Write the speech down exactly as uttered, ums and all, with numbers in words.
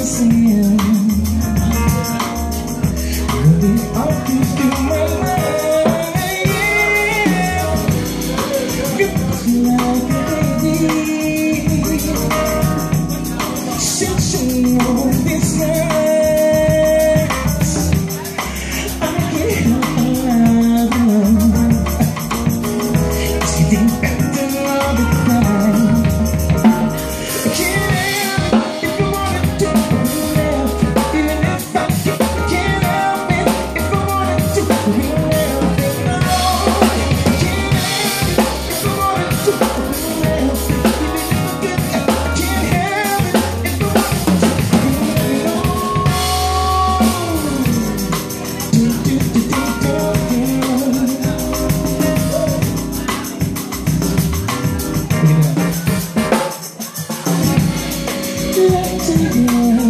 missing. Running off into my mind. It's like a baby searching on this night. I can't help alive. It's getting better all the time. Let's